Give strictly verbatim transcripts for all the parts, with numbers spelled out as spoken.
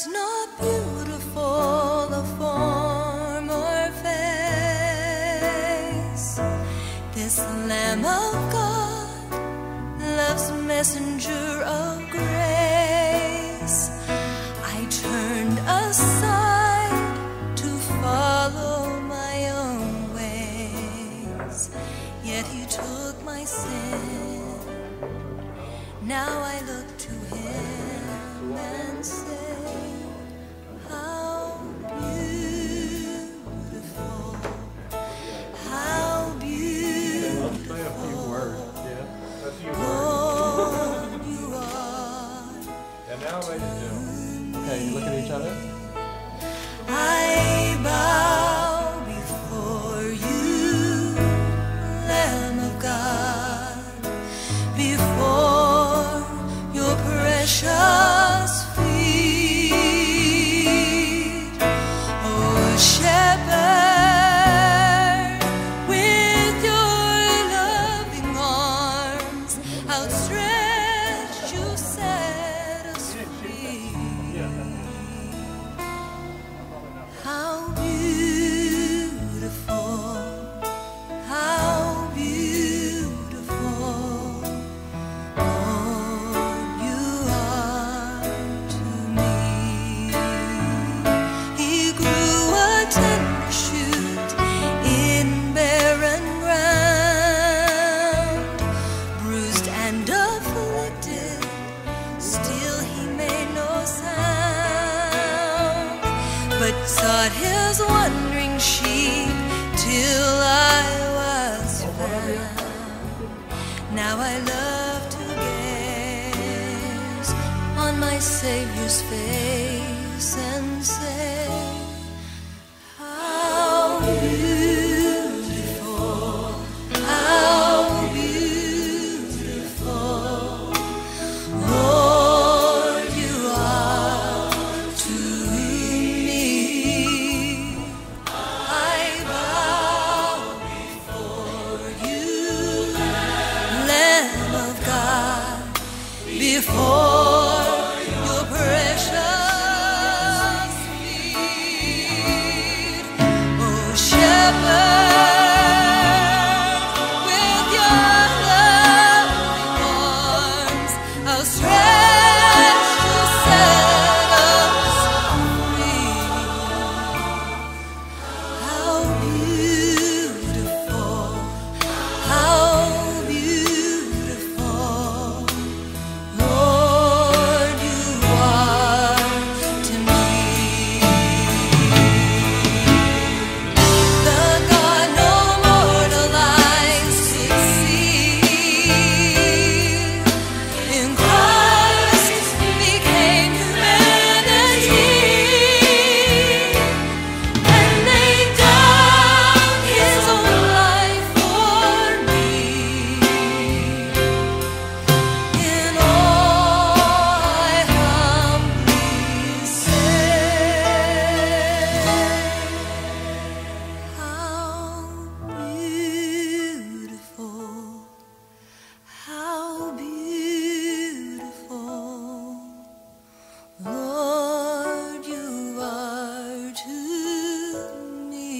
was not beautiful of form or face. This Lamb of God, love's messenger of grace. I turned aside to follow my own ways, yet he took my sin. Now I look to him and say, how beautiful, how beautiful, Lord, you are. And now, ladies and gentlemen. Okay, you look at each other. I bow before you, Lamb of God, before your precious feet. Oh, shepherd, with your loving arms outstretched, you set us free. How beautiful, how beautiful, Lord, you are to me. He grew a tender shoot in barren ground, bruised and afflicted, still he made no sound, but sought his wandering sheep till I was found. Now I love to gaze on my Savior's face and say, how beautiful, how beautiful, Lord, you are to me. I bow before you, Lamb of God, before your precious feet. Oh, shepherd, with your loving arms outstretched to set us free. How beautiful, how beautiful, Lord, you are to me. The God no mortal eyes could see, in Christ became humanity, and laid down his own life for me. In all I humbly say, how beautiful, how beautiful, Lord, you are to me.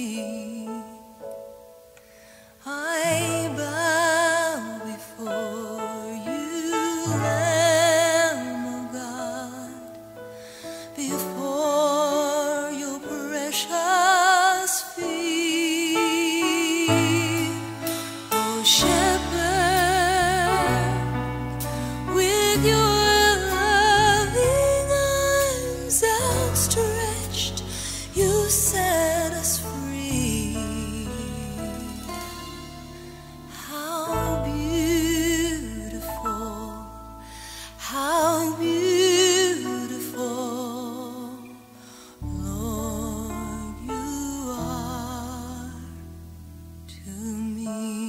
I bow before you, Lamb of God, before your precious feet. Oh, shepherd, with your loving arms outstretched, you set us free. How beautiful, how beautiful, Lord, you are to me.